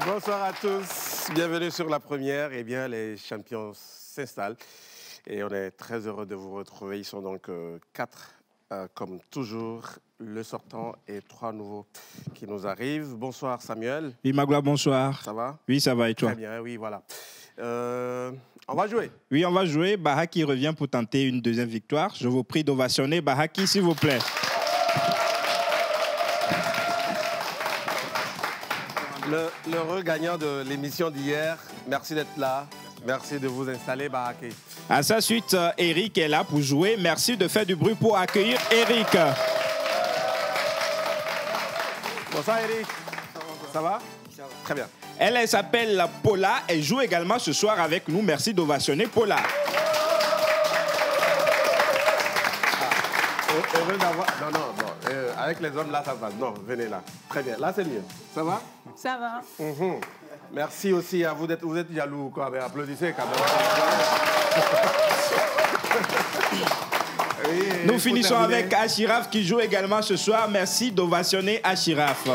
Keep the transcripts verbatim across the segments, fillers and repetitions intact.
Bonsoir à tous, bienvenue sur la première. Eh bien, les champions s'installent et on est très heureux de vous retrouver. Ils sont donc euh, quatre, euh, comme toujours, le sortant et trois nouveaux qui nous arrivent. Bonsoir Samuel. Oui, Magloire, bonsoir. Ça va? Oui, ça va et toi? Très bien, oui, voilà. Euh, on va jouer. Oui, on va jouer. Bahaki revient pour tenter une deuxième victoire. Je vous prie d'ovationner Bahaki, s'il vous plaît. Le, l'heureux gagnant de l'émission d'hier, merci d'être là. Merci de vous installer, Bahaki. À sa suite, euh, Eric est là pour jouer. Merci de faire du bruit pour accueillir Eric. Bonsoir, Eric. Ça va? Ça va. Très bien. Elle, elle s'appelle Paula. Elle joue également ce soir avec nous. Merci d'ovationner Paula. Ah, heureux d'avoir... Non, non, non. Euh, avec les hommes, là, ça passe. Non, venez là. Très bien. Là, c'est mieux. Ça va? Ça va. Mm-hmm. Merci aussi à vous d'être... Vous êtes jaloux, quoi. Mais applaudissez quand même. Oui, nous finissons avec Achiraf qui joue également ce soir. Merci d'ovationner Achiraf.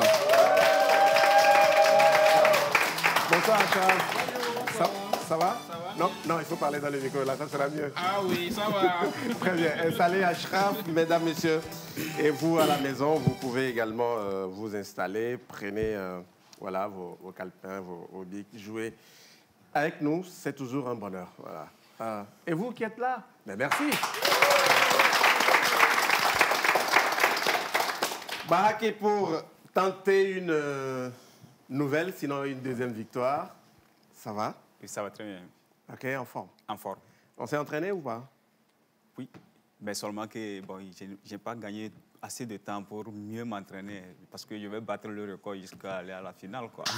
Bonsoir Achiraf. Ça, ça va? Ça va? Non, non, il faut parler dans le micro, là, ça sera mieux. Ah oui, ça va. Très bien. Installez Achraf, mesdames, messieurs. Et vous, à la maison, vous pouvez également euh, vous installer. Prenez euh, voilà, vos, vos calepins, vos, vos bics. Jouez avec nous, c'est toujours un bonheur. Voilà. Euh, et vous qui êtes là, mais merci. Bahaki pour tenter une euh, nouvelle, sinon une deuxième victoire. Ça va? Oui, ça va très bien. OK, en forme. En forme. On s'est entraîné ou pas? Oui, mais seulement que bon, je n'ai pas gagné assez de temps pour mieux m'entraîner parce que je vais battre le record jusqu'à aller à la finale, quoi.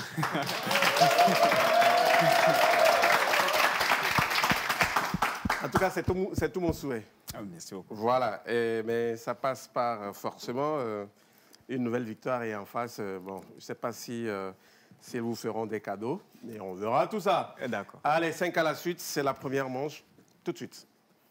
En tout cas, c'est tout, c'est tout mon souhait. Ah, merci beaucoup. Voilà, et, mais ça passe par euh, forcément euh, une nouvelle victoire et en face, euh, bon, je ne sais pas si, euh, si ils vous feront des cadeaux, mais on verra tout ça. D'accord. Allez, cinq à la suite, c'est la première manche, tout de suite.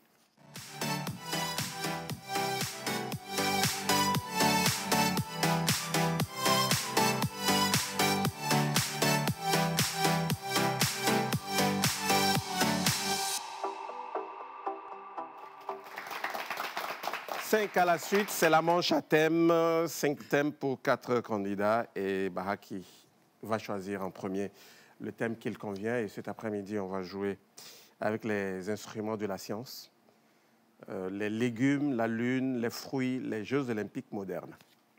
Cinq à la suite, c'est la manche à thème. Cinq thèmes pour quatre candidats. Et Bahaki va choisir en premier le thème qui le convient. Et cet après-midi, on va jouer avec les instruments de la science. Euh, les légumes, la lune, les fruits, les Jeux olympiques modernes.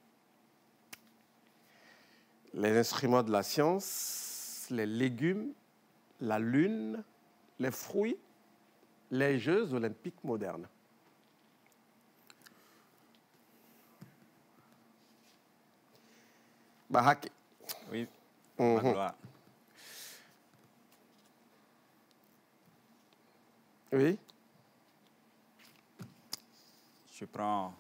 Les instruments de la science, les légumes, la lune, les fruits, les Jeux olympiques modernes. Bahaki. Oui, Mm-hmm. Magloire. Oui. Je prends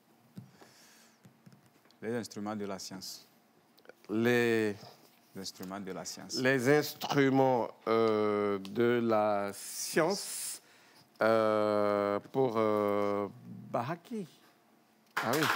les instruments de la science. Les, Les instruments de la science. les instruments euh, de la science euh, pour euh, Bahaki. Ah oui.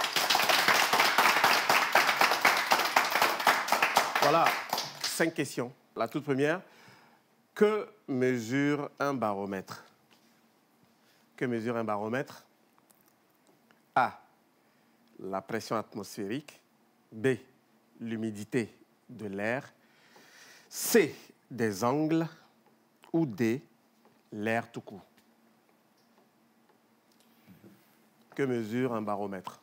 Voilà, cinq questions. La toute première, que mesure un baromètre? Que mesure un baromètre? A, la pression atmosphérique. B, l'humidité de l'air. C, des angles. Ou D, l'air tout court. Que mesure un baromètre?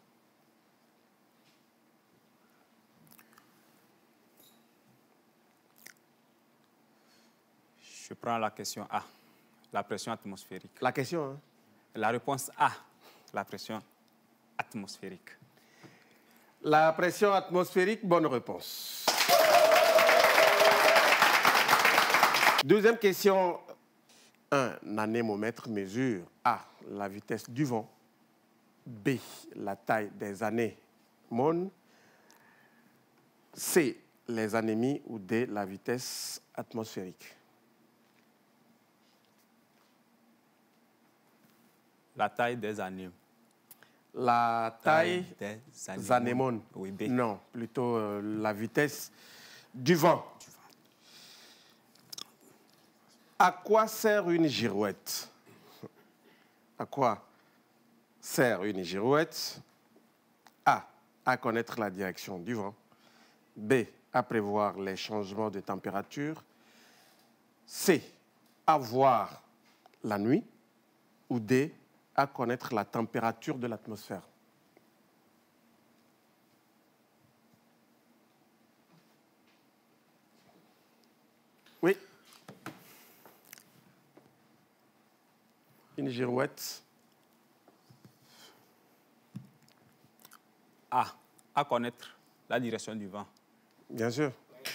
Je prends la question A, la pression atmosphérique. La question, hein? La réponse A, la pression atmosphérique. La pression atmosphérique, bonne réponse. Deuxième question. Un anémomètre mesure A, la vitesse du vent. B, la taille des anémones. C, les anémies. Ou D, la vitesse atmosphérique. La taille des anémones. La taille, taille des anémones. Oui, B. Non, plutôt euh, la vitesse du vent. Du vent. À quoi sert une girouette? À quoi sert une girouette? A. À connaître la direction du vent. B. À prévoir les changements de température. C. À voir la nuit. Ou D. À connaître la température de l'atmosphère. Oui. Une girouette. A. À connaître la direction du vent. Bien sûr.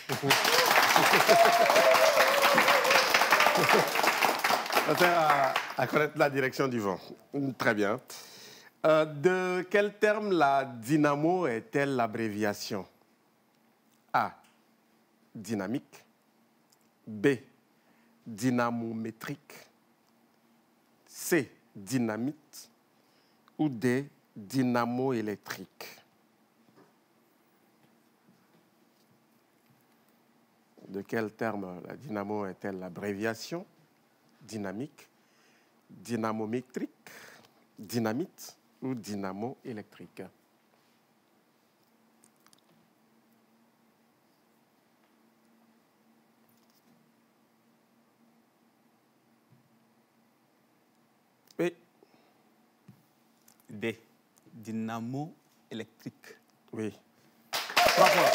Ça sert à, à connaître la direction du vent. Très bien. Euh, de quel terme la dynamo est-elle l'abréviation? A. Dynamique. B. Dynamométrique. C. Dynamite. Ou D. Dynamo électrique. De quel terme la dynamo est-elle l'abréviation? Dynamique, dynamométrique, dynamite ou dynamo électrique? Oui. D. Dynamo électrique. Oui. Trois points.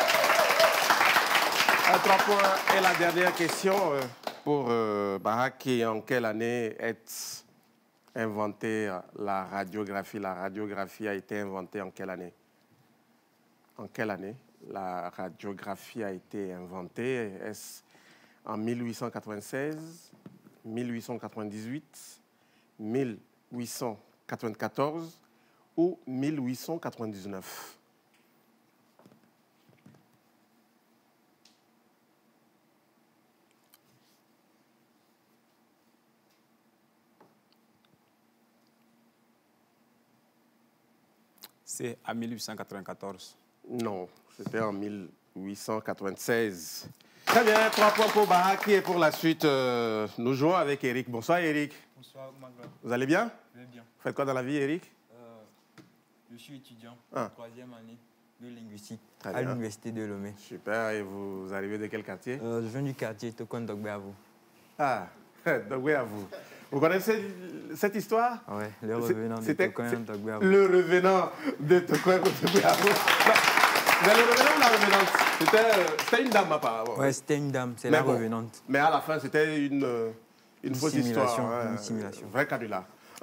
Un, trois points. Et la dernière question euh, pour euh, Bahaki. En quelle année est inventée la radiographie? La radiographie a été inventée en quelle année? En quelle année la radiographie a été inventée? Est-ce en mille huit cent quatre-vingt-seize, mille huit cent quatre-vingt-dix-huit, mille huit cent quatre-vingt-quatorze ou mille huit cent quatre-vingt-dix-neuf? C'est à mille huit cent quatre-vingt-quatorze. Non, c'était en mille huit cent quatre-vingt-seize. Très bien, trois points pour Bahaki et pour la suite, euh, nous jouons avec Eric. Bonsoir Eric. Bonsoir Magla. Vous allez bien? Je vais bien. Vous faites quoi dans la vie Eric? Euh, je suis étudiant, Ah. troisième année de linguistique Très à bien. l'université de Lomé. Super, et vous, vous arrivez de quel quartier? Euh, je viens du quartier Tokon Dogbeavou. Ah, donc oui à vous. Vous connaissez cette histoire? Ouais, le C'est- revenant de c'était- Tokon c'est Dogbeavou. Le revenant de Tokon Dogbeavou. Mais le revenant ou la revenante? C'était euh, c'était une dame apparemment. Ouais, c'était une dame, c'est Mais la bon. revenante. Mais à la fin, c'était une, euh, une, Une fausse simulation, histoire. une hein, simulation. Vrai canular.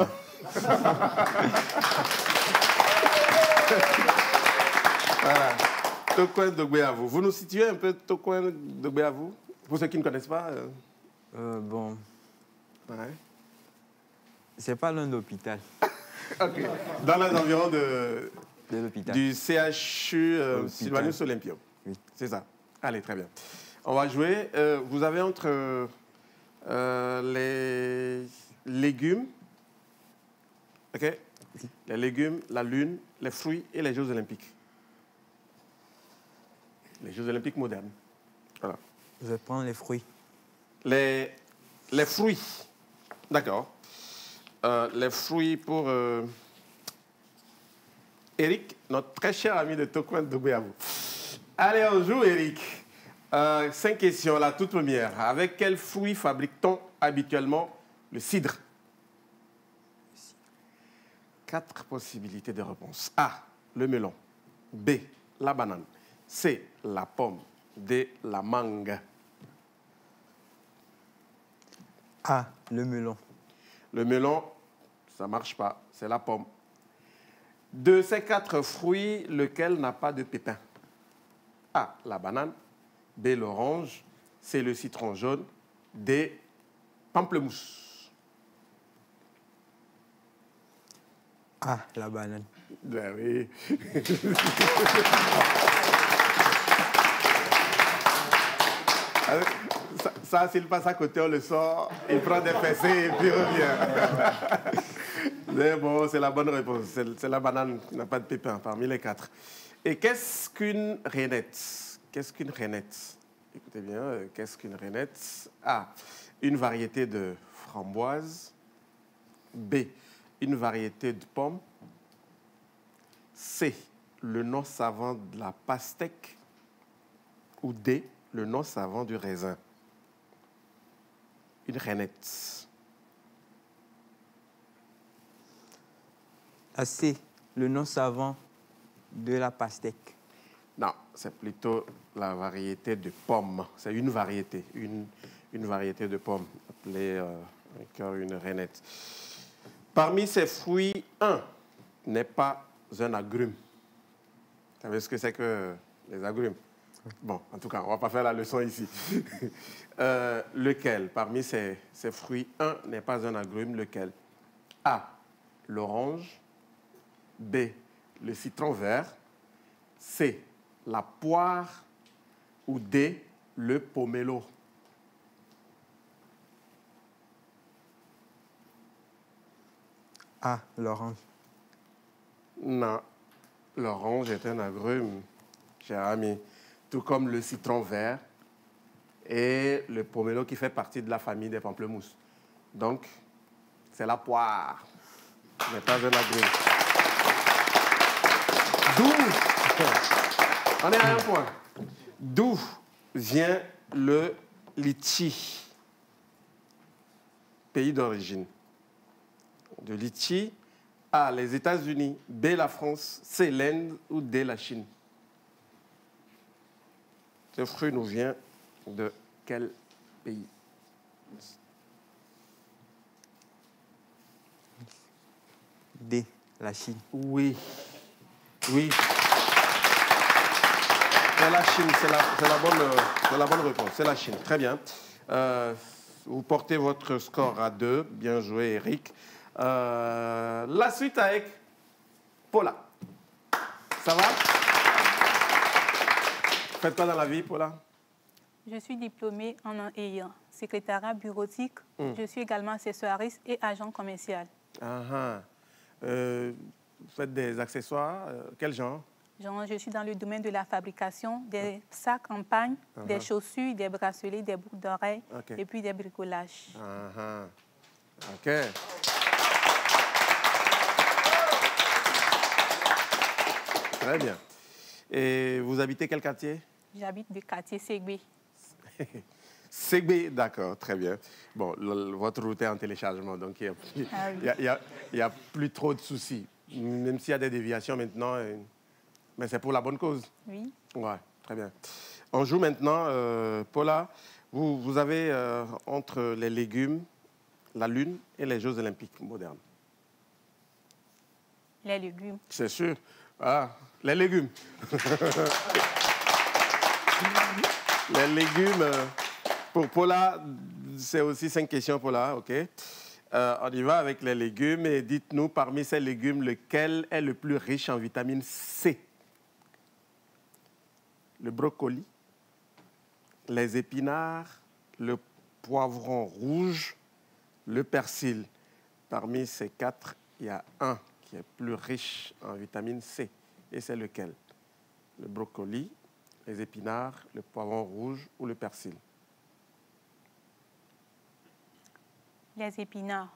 Voilà. Tokon Dogbeavou. Vous nous situez un peu Tokon Dogbeavou? Pour ceux qui ne connaissent pas. euh, Euh, bon, ouais. c'est pas loin de l'hôpital. Ok. Dans les environs de, De l'hôpital. du C H U euh, Hôpital. Sylvanus Olympium. Oui. C'est ça. Allez, très bien. On va jouer. Euh, vous avez entre euh, les légumes, ok? Les légumes, la lune, les fruits et les Jeux olympiques. Les Jeux olympiques modernes. Voilà. Je vais prendre les fruits. Les, les fruits. D'accord. Euh, les fruits pour euh, Eric, notre très cher ami de Tokon Dogbeavou. Allez, on joue, Eric. Euh, cinq questions. La toute première. Avec quel fruit fabrique-t-on habituellement le cidre? Quatre possibilités de réponse. A, le melon. B, la banane. C, la pomme. D, la mangue. Ah, le melon. Le melon, ça ne marche pas, c'est la pomme. De ces quatre fruits, lequel n'a pas de pépins? A, la banane. B, l'orange. C, le citron jaune. D, pamplemousse. Ah, la banane. Ben oui. Ça, ça s'il passe à côté, on le sort, il prend des fessées et puis il revient. Mais bon, c'est la bonne réponse. C'est c'est la banane qui n'a pas de pépins parmi les quatre. Et qu'est-ce qu'une rainette? Qu'est-ce qu'une rainette? Écoutez bien, euh, qu'est-ce qu'une rainette? A. une variété de framboise. B, une variété de pomme. C, le nom savant de la pastèque. Ou D, le nom savant du raisin. Une rainette. La C, le nom savant de la pastèque. Non, c'est plutôt la variété de pomme. C'est une variété, une, une variété de pomme, appelée euh, encore une rainette. Parmi ces fruits, un n'est pas un agrume. Vous savez ce que c'est que les agrumes? Bon, en tout cas, on ne va pas faire la leçon ici. euh, lequel, parmi ces, ces fruits, un n'est pas un agrume, lequel? A, l'orange. B, le citron vert. C, la poire. Ou D, le pomelo. A, l'orange. Non, l'orange est un agrume, cher ami, tout comme le citron vert et le pomelo qui fait partie de la famille des pamplemousses. Donc, c'est la poire, ce n'est pas un agrume. D'où, on est à un point, d'où vient le litchi, pays d'origine de litchi? A, les États-Unis. B, la France. C, l'Inde. Ou D, la Chine. Ce fruit nous vient de quel pays? D, la Chine. Oui. Oui. C'est la Chine. C'est la, c'est la, bonne, c'est la bonne réponse. C'est la Chine. Très bien. Euh, vous portez votre score à deux. Bien joué, Eric. Euh, la suite avec Paula. Ça va? Faites quoi dans la vie, Paula? Je suis diplômée en et en secrétariat bureautique. Mm. Je suis également accessoiriste et agent commercial. Ah, ah. Euh, vous faites des accessoires, euh, quel genre? Genre, je suis dans le domaine de la fabrication des sacs en pagne, Uh-huh. des chaussures, des bracelets, des boucles d'oreilles Ok. et puis des bricolages. Ah, ah. OK. Très bien. Et vous habitez quel quartier? J'habite du quartier Ségbé. Ségbé, d'accord, très bien. Bon, le- le- votre route est en téléchargement, donc il n'y a, Ah oui. il y a- il y a- il y a plus trop de soucis. Même s'il y a des déviations maintenant, euh, mais c'est pour la bonne cause. Oui. Ouais, très bien. On joue maintenant, euh, Paula, vous, vous avez euh, entre les légumes, la Lune et les Jeux olympiques modernes. Les légumes. C'est sûr. Ah, les légumes. Les légumes, euh, pour Paula, c'est aussi cinq questions, Paula, OK? Euh, on y va avec les légumes et dites-nous, parmi ces légumes, lequel est le plus riche en vitamine C? Le brocoli, les épinards, le poivron rouge, le persil. Parmi ces quatre, il y a un qui est plus riche en vitamine C. Et c'est lequel? Le brocoli, les épinards, le poivron rouge ou le persil? Les épinards.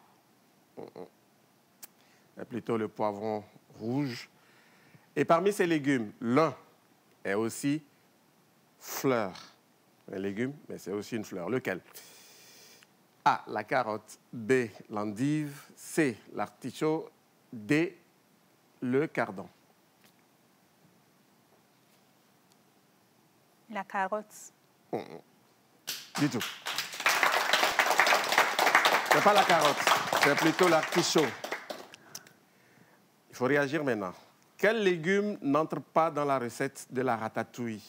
C'est plutôt le poivron rouge. Et parmi ces légumes, l'un est aussi fleur. Un légume, mais c'est aussi une fleur. Lequel? A, la carotte. B, l'endive. C, l'artichaut. D, le cardon. La carotte. Du tout. C'est pas la carotte, c'est plutôt l'artichaut. Il faut réagir maintenant. Quel légume n'entre pas dans la recette de la ratatouille?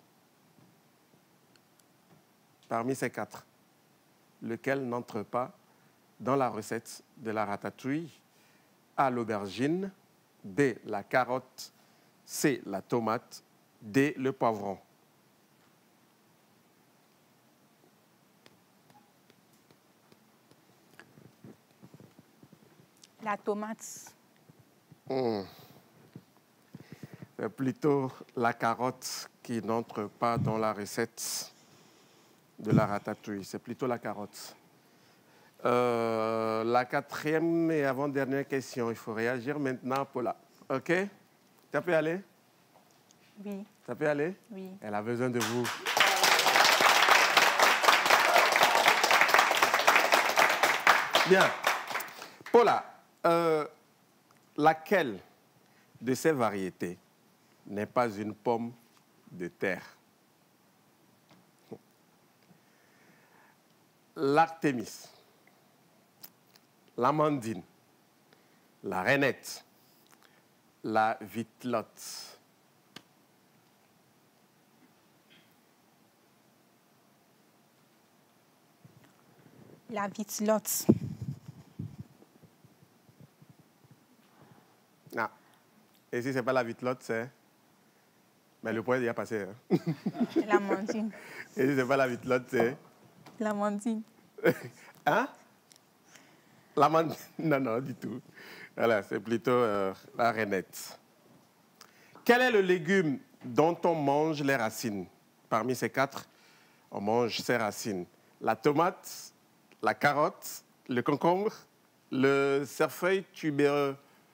Parmi ces quatre, lequel n'entre pas dans la recette de la ratatouille? A, l'aubergine. B, la carotte. C, la tomate. D, le poivron. La tomate. Hmm. C'est plutôt la carotte qui n'entre pas dans la recette de la ratatouille. C'est plutôt la carotte. Euh, la quatrième et avant-dernière question. Il faut réagir maintenant, Paula. OK? Ça peut aller? Oui. Ça peut aller? Oui. Elle a besoin de vous. Bien. Paula, euh, laquelle de ces variétés n'est pas une pomme de terre? L'Artémis, l'amandine, la rainette, la vitelotte. La vitelotte. Ah. Et si ce n'est pas la vitelotte, c'est... Mais le point est déjà passé. Hein? L'amandine. Et si ce n'est pas la vitelotte, c'est... L'amandine. Hein? L'amandine? Non, non, du tout. Voilà, c'est plutôt euh, la rainette. Quel est le légume dont on mange les racines? Parmi ces quatre, on mange ses racines. La tomate, la carotte, le concombre, le cerfeuil tubéreux.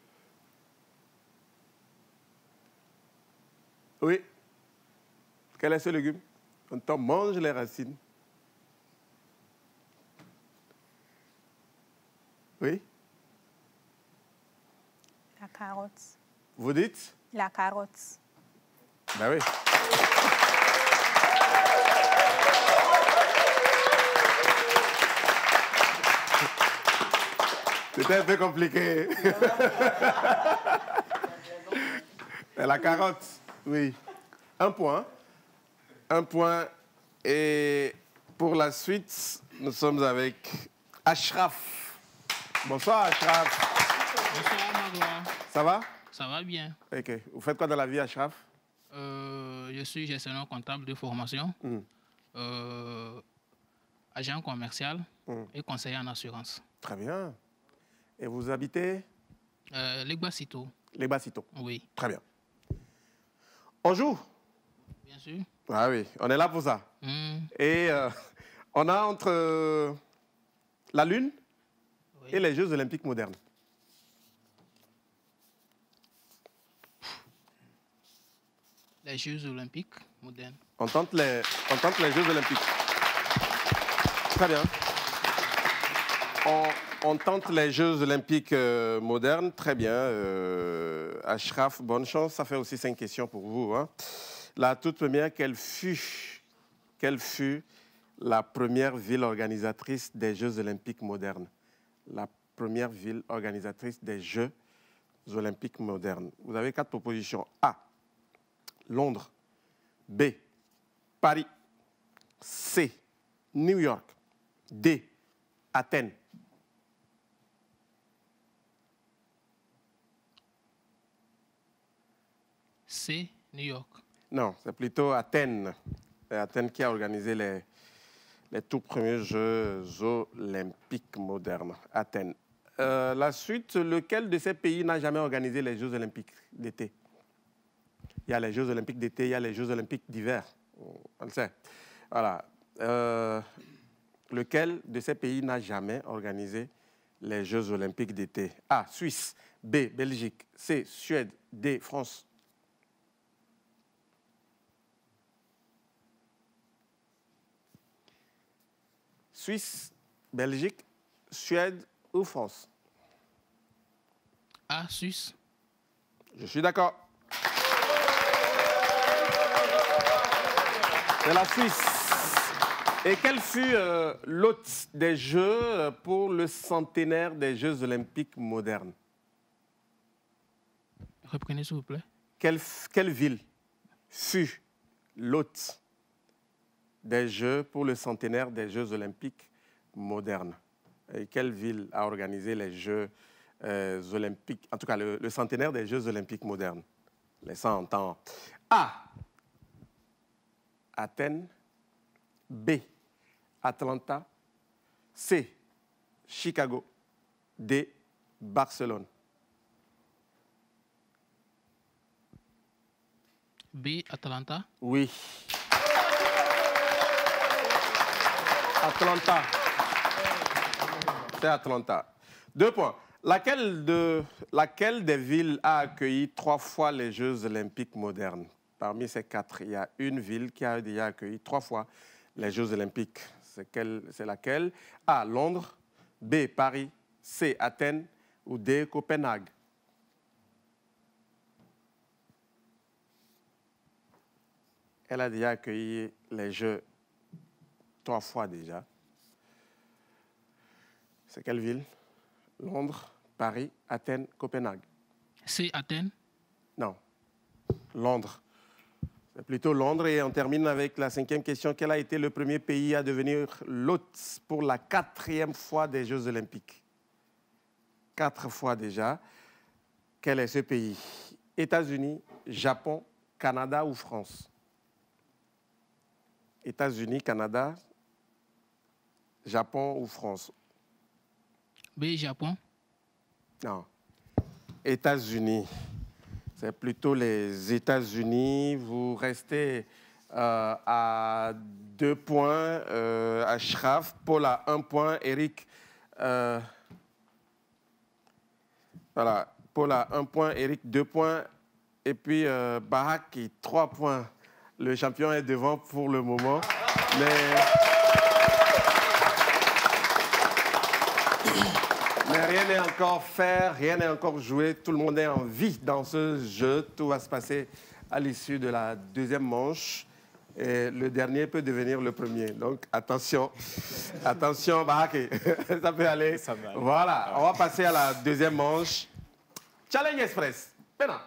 Oui. Quel est ce légume dont on mange les racines? Oui. La carotte. Vous dites? La carotte. Ben oui. C'était un peu compliqué. Et la carotte, oui. Un point. Un point. Et pour la suite, nous sommes avec Ashraf. Bonsoir, Ashraf. Bonsoir, Magloire. Ça va? Ça va bien. Ok. Vous faites quoi dans la vie, Ashraf? Euh, je suis gestionnaire comptable de formation, Mm. euh, agent commercial Mm. et conseiller en assurance. Très bien. Et vous habitez? Euh, les Guacito, Les Bassito. oui, Très bien. On joue? bien sûr. Ah oui, on est là pour ça. Mm, Et euh, on a entre euh, la Lune oui. et les Jeux olympiques modernes. Les Jeux olympiques modernes. On tente les, on tente les Jeux olympiques. Très bien. On, on tente les Jeux olympiques euh, modernes. Très bien. Euh, Ashraf, bonne chance. Ça fait aussi cinq questions pour vous. Hein. La toute première, quelle fut, quelle fut la première ville organisatrice des Jeux olympiques modernes? La première ville organisatrice des Jeux olympiques modernes. Vous avez quatre propositions. A. Londres. B. Paris. C. New York. D. Athènes. C, New York. Non, c'est plutôt Athènes. C'est Athènes qui a organisé les, les tout premiers Jeux olympiques modernes. Athènes. Euh, la suite, lequel de ces pays n'a jamais organisé les Jeux olympiques d'été? Il y a les Jeux olympiques d'été, il y a les Jeux olympiques d'hiver. On le sait. Voilà. Euh, lequel de ces pays n'a jamais organisé les Jeux olympiques d'été? A. Suisse. B. Belgique. C. Suède. D. France. Suisse, Belgique, Suède ou France? A, Suisse. Je suis d'accord. C'est la Suisse. Et quel fut euh, l'hôte des Jeux pour le centenaire des Jeux olympiques modernes? Reprenez, s'il vous plaît. Quelle, quelle ville fut l'hôte des Jeux pour le centenaire des Jeux olympiques modernes? Et quelle ville a organisé les Jeux euh, olympiques, en tout cas le, le centenaire des Jeux olympiques modernes? Laissant entendre. A. Athènes. B. Atlanta. C. Chicago. D. Barcelone. B, Atlanta. Oui. Atlanta. C'est Atlanta. Deux points. Laquelle, de, laquelle des villes a accueilli trois fois les Jeux olympiques modernes? Parmi ces quatre, il y a une ville qui a déjà accueilli trois fois les Jeux olympiques. C'est, quelle, c'est laquelle? A. Londres. B. Paris. C. Athènes. Ou D. Copenhague. Elle a déjà accueilli les Jeux trois fois déjà. C'est quelle ville? Londres, Paris, Athènes, Copenhague. C'est Athènes? Non. Londres. C'est plutôt Londres. Et on termine avec la cinquième question. Quel a été le premier pays à devenir l'hôte pour la quatrième fois des Jeux olympiques? Quatre fois déjà. Quel est ce pays? États-Unis, Japon, Canada ou France? États-Unis, Canada, Japon ou France? B, Japon? Non. États-Unis. C'est plutôt les États-Unis. Vous restez euh, à deux points. Euh, Ashraf, Paul à un point. Eric, euh, voilà. Paul à un point. Eric, deux points. Et puis euh, Bahaki, trois points. Le champion est devant pour le moment. Mais... Mais rien n'est encore fait, rien n'est encore joué. Tout le monde est en vie dans ce jeu. Tout va se passer à l'issue de la deuxième manche. Et le dernier peut devenir le premier. Donc, attention. Attention, Bahaki. Ça peut aller. Ça va aller. Voilà. On va passer à la deuxième manche. Challenge Express. Maintenant.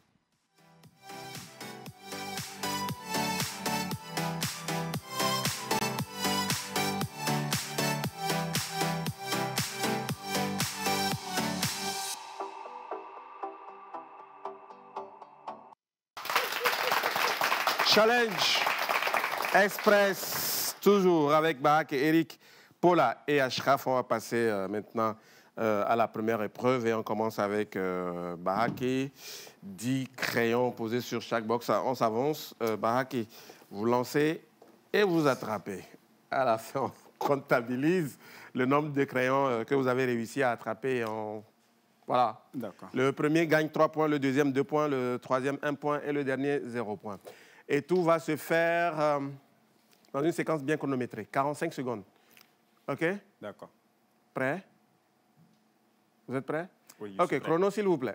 Challenge Express, toujours avec Bahak et Eric, Paula et Ashraf. On va passer euh, maintenant euh, à la première épreuve et on commence avec euh, Bahaki. dix crayons posés sur chaque box. On s'avance. Euh, Bahaki, vous lancez et vous attrapez. À la fin, on comptabilise le nombre de crayons euh, que vous avez réussi à attraper. En... Voilà. D'accord. Le premier gagne trois points, le deuxième deux points, le troisième un point et le dernier zéro point. Et tout va se faire euh, dans une séquence bien chronométrée, quarante-cinq secondes. OK? D'accord. Prêt? Vous êtes prêts? Oui, je OK, suis prêt. chrono, s'il vous plaît.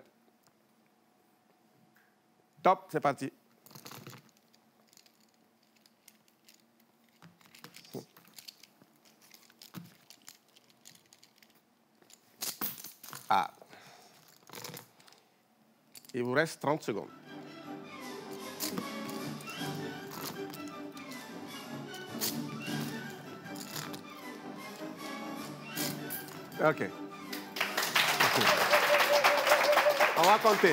Top, c'est parti. Ah. Il vous reste trente secondes. OK. On va compter.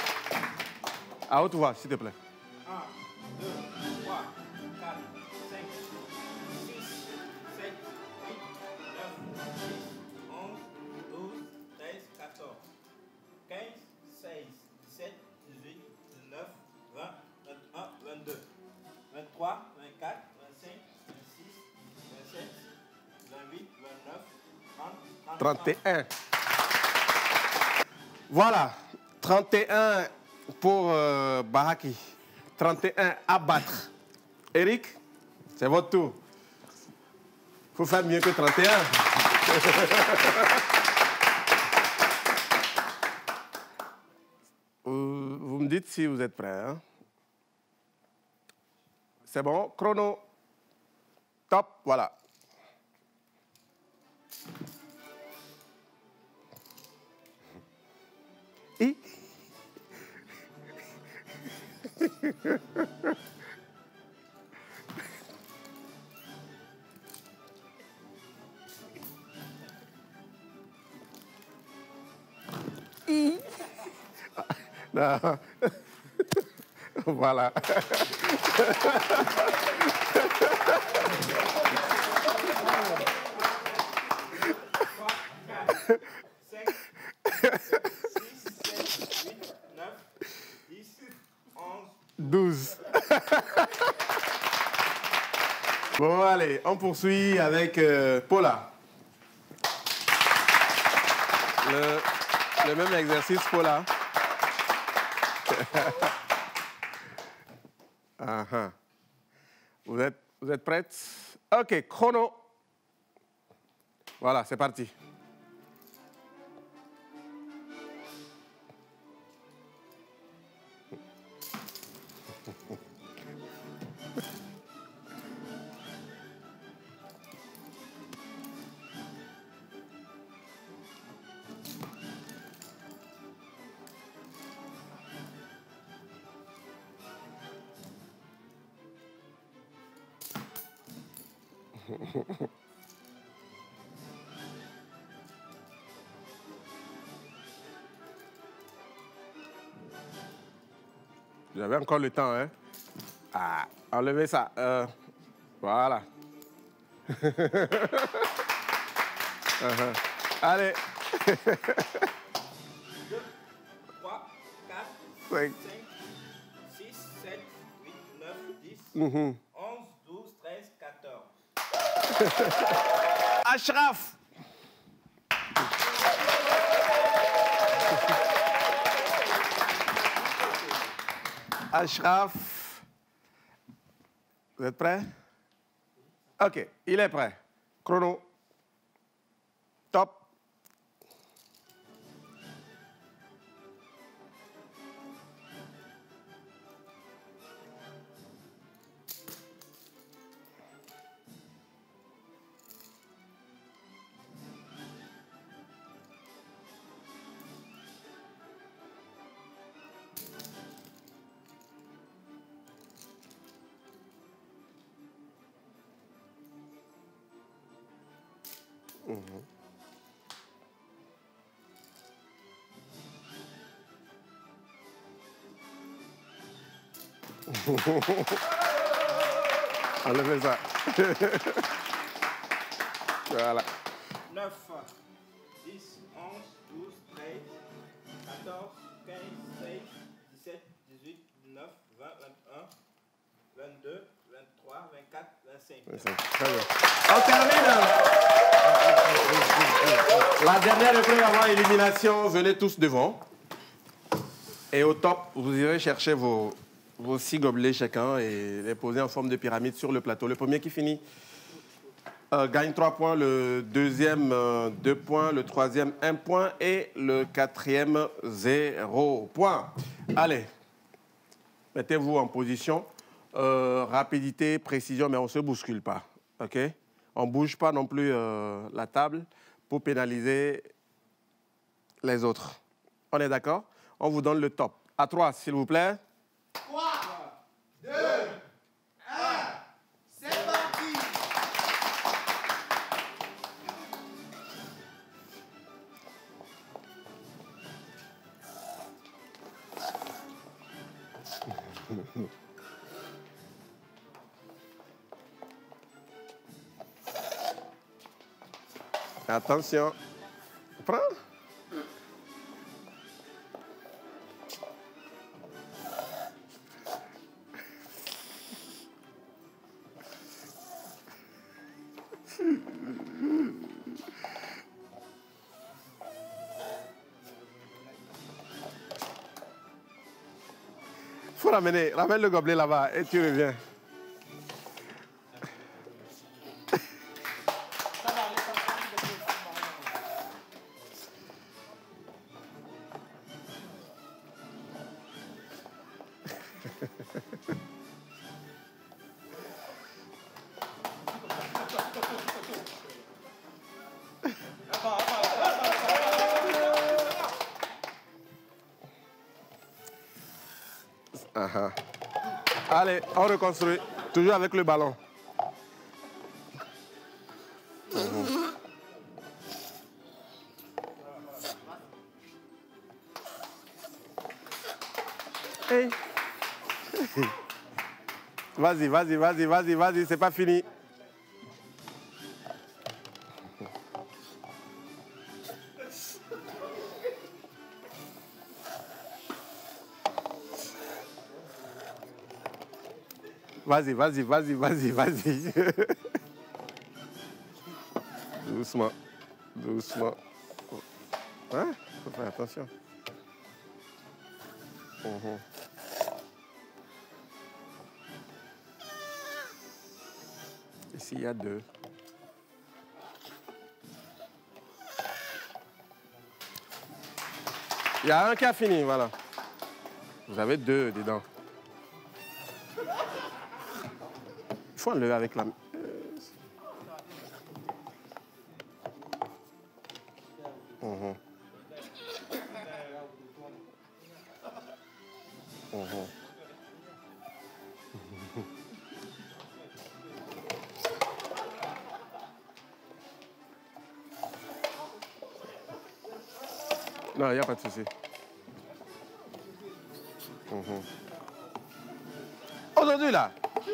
À haute voix, s'il te plaît. un, deux, trois, quatre, cinq, six, sept, huit, neuf, dix, onze, douze, treize, quatorze, quinze, seize, dix-sept, dix-huit, dix-neuf, vingt, vingt et un, vingt-deux, vingt-trois, vingt-quatre, vingt-cinq, vingt-six, vingt-sept, vingt-huit, vingt-neuf, trente, trente et un. Voilà, trente et un pour euh, Bahaki. trente et un à battre. Eric, c'est votre tour. Il faut faire mieux que trente et un. vous, vous me dites si vous êtes prêts. Hein? C'est bon, chrono. Top, voilà. Et non. Voilà. douze. Bon, allez, on poursuit avec euh, Paula. Le, le même exercice pour là. uh-huh. Vous êtes, vous êtes prêtes? OK, chrono. Voilà, c'est parti. Vous avez encore le temps, hein? Ah, enlevez ça. Euh, voilà. uh-huh. Allez. deux, trois, quatre, cinq, six, sept, huit, neuf, dix, mm-hmm. onze, douze, treize, quatorze. Ashraf. Ashraf. Vous êtes prêts? OK, il est prêt. Chrono. Top. Mm-hmm. Enlevez ça. Voilà. neuf, dix, onze, douze, treize, quatorze, quinze, seize, dix-sept, dix-huit, dix-neuf, vingt, vingt et un, vingt-deux, vingt-trois, vingt-quatre, vingt-cinq. Très bien. On termine. La dernière épreuve avant élimination, venez tous devant. Et au top, vous irez chercher vos, vos six gobelets chacun et les poser en forme de pyramide sur le plateau. Le premier qui finit euh, gagne trois points, le deuxième euh, deux points, le troisième un point et le quatrième zéro point. Allez, mettez-vous en position. Euh, rapidité, précision, mais on ne se bouscule pas. OK? On ne bouge pas non plus euh, la table pour pénaliser les autres. On est d'accord? On vous donne le top. À trois, s'il vous plaît. trois, deux, un, c'est parti! Attention. Prends. Faut ramener, ramène le gobelet là-bas et tu reviens. Uh-huh. Allez, on reconstruit. Toujours avec le ballon. Uh-huh. Hey. Vas-y, vas-y, vas-y, vas-y, vas-y, c'est pas fini. Vas-y, vas-y, vas-y, vas-y, vas-y. Doucement, doucement. Hein? Il faut faire attention. Uh-huh. Ici, il y a deux. Il y a un qui a fini, voilà. Vous avez deux dedans. Il faut enlever avec la... Uh-huh. Uh-huh. Non, il n'y a pas de souci. Uh-huh. Aujourd'hui, là.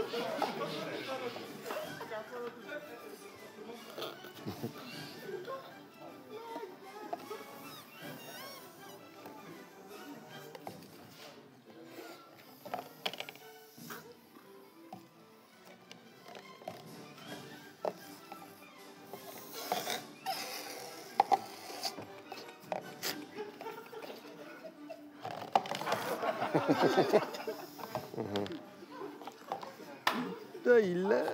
Uhum. Daí lá.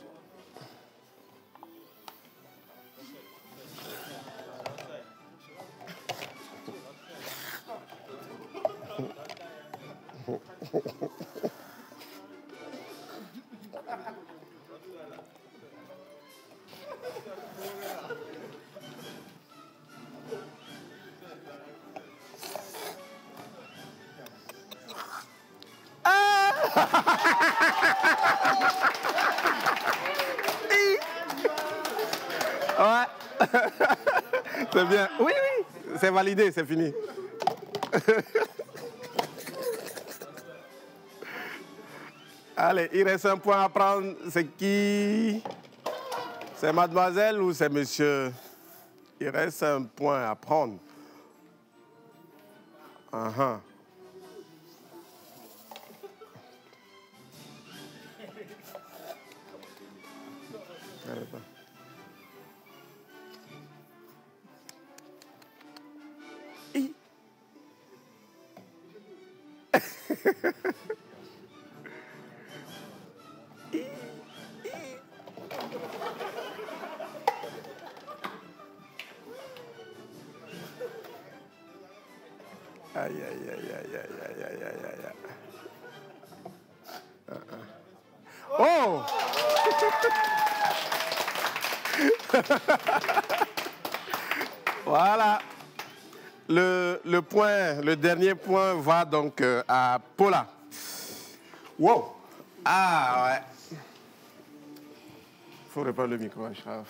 Ouais. C'est bien. Oui, oui. C'est validé, c'est fini. Allez, il reste un point à prendre. C'est qui? C'est mademoiselle ou c'est monsieur? Il reste un point à prendre. Uh-huh. Aïe, aïe, aïe, aïe, aïe, aïe, aïe, aïe, aïe. Uh-uh. Oh! Voilà. Le, le point, le dernier point va donc euh, à Paula. Wow! Ah ouais. Il faut reprendre le micro, Ashraf.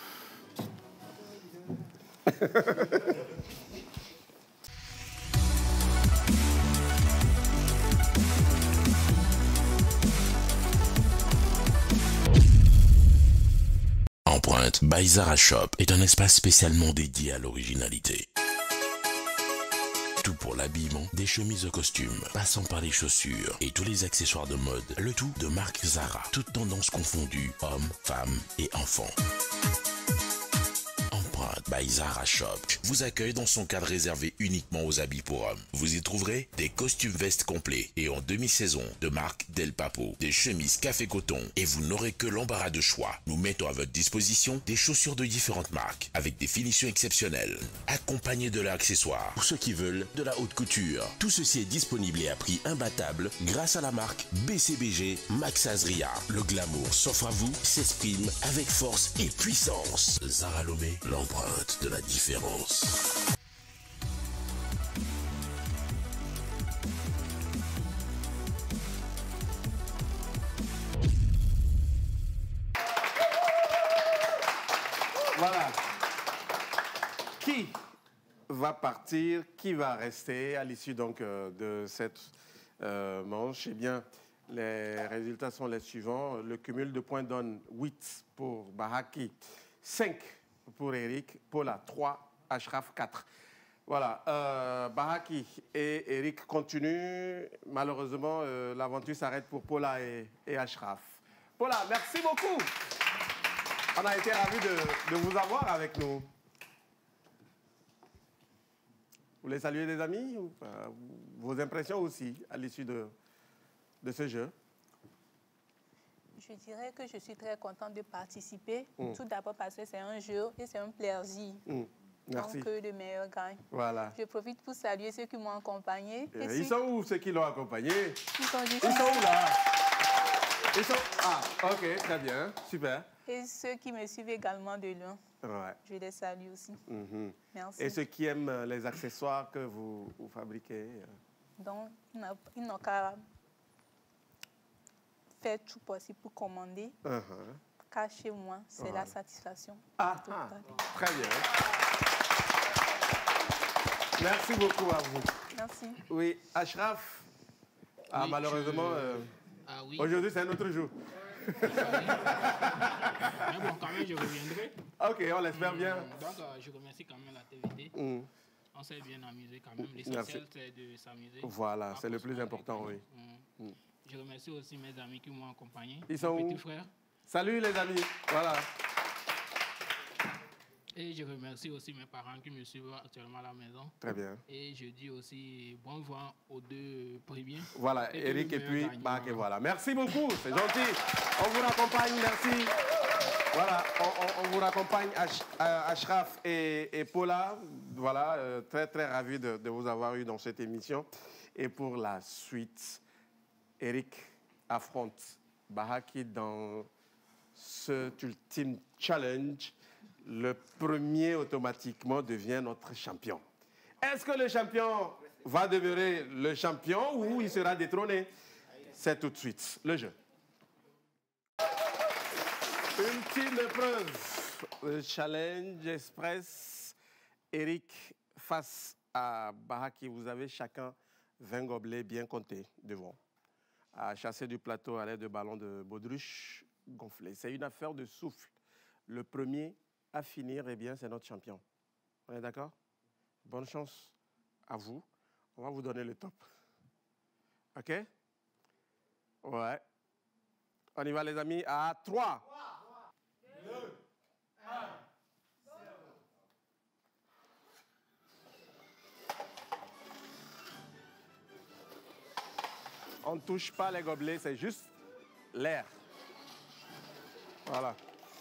Empreinte by Zara Shop est un espace spécialement dédié à l'originalité. Tout pour l'habillement, des chemises aux costumes, passant par les chaussures et tous les accessoires de mode, le tout de marque Zara, toutes tendances confondues, hommes, femmes et enfants. Empreinte by Zara Shop vous accueille dans son cadre réservé uniquement aux habits pour hommes. Vous y trouverez des costumes vestes complets et en demi-saison de marque Del Papo, des chemises café coton et vous n'aurez que l'embarras de choix. Nous mettons à votre disposition des chaussures de différentes marques avec des finitions exceptionnelles, accompagnées de leurs accessoires pour ceux qui veulent de la haute couture. Tout ceci est disponible et à prix imbattable grâce à la marque B C B G Max Azria. Le glamour s'offre à vous, s'exprime avec force et puissance. Zara Lomé, l'empreinte de la différence. Voilà. Qui va partir, qui va rester à l'issue donc euh, de cette euh, manche? Eh bien, les résultats sont les suivants. Le cumul de points donne huit pour Bahaki, cinq pour Eric, Paula trois, Ashraf quatre. Voilà, euh, Bahaki et Eric continuent. Malheureusement, euh, l'aventure s'arrête pour Paula et, et Ashraf. Paula, merci beaucoup. On a été ravis de, de vous avoir avec nous. Vous voulez saluer des amis ou pas? Vos impressions aussi à l'issue de, de ce jeu? Je dirais que je suis très contente de participer. Mm. Tout d'abord parce que c'est un jeu et c'est un plaisir. Mm. Merci. Donc, que le meilleur gagne. Voilà. Je profite pour saluer ceux qui m'ont accompagné. Et Et ils ceux- sont où, ceux qui l'ont accompagné? Ils sont juste Ils sont ici. où, là? Ils sont... Ah, OK, très bien, super. Et ceux qui me suivent également de loin. Ouais. Je les salue aussi. Mhm. Merci. Et ceux qui aiment euh, les accessoires que vous, vous fabriquez? euh, Donc, ils n'a- ils n'ont qu'à faire tout possible pour commander. uh-huh. Car chez moi, c'est Voilà. la satisfaction Ah, totale. ah, très bien. Merci beaucoup à vous. Merci. Oui, Ashraf. Ah, Oui, malheureusement, je- euh, Ah oui. aujourd'hui, c'est un autre jour. Mais bon, quand même, je reviendrai. OK, on l'espère bien. Hum, Donc, euh, je remercie quand même la T V T. Mm. On s'est bien amusé quand même. Merci. L'essentiel, c'est de s'amuser. Voilà, Pas c'est le plus forcément important, avec- oui. Hum. Mm. Je remercie aussi mes amis qui m'ont accompagné. Ils sont Mon où? petit frère. Salut les amis. Voilà. Et je remercie aussi mes parents qui me suivent actuellement à la maison. Très bien. Et je dis aussi bon vent aux deux premiers. Voilà, Et que Eric le et meilleur puis gagne, Bac et voilà. voilà. Merci beaucoup, c'est gentil. On vous raccompagne, merci. Voilà, on, on- on vous raccompagne, Ash- euh, Ashraf et, et Paula. Voilà, euh, très très ravi de, de vous avoir eu dans cette émission. Et pour la suite, Eric affronte Bahaki dans cet ultime challenge. Le premier automatiquement devient notre champion. Est-ce que le champion va demeurer le champion ou il sera détrôné? C'est tout de suite le jeu. Ultime épreuve. Le challenge express. Eric face à Bahaki. Vous avez chacun vingt gobelets bien comptés devant. À chasser du plateau à l'aide de ballons de baudruche gonflés. C'est une affaire de souffle. Le premier à finir, eh bien, c'est notre champion. On est d'accord? Bonne chance à vous. On va vous donner le top. OK? Ouais. On y va, les amis, à trois. On ne touche pas les gobelets, c'est juste l'air. Voilà.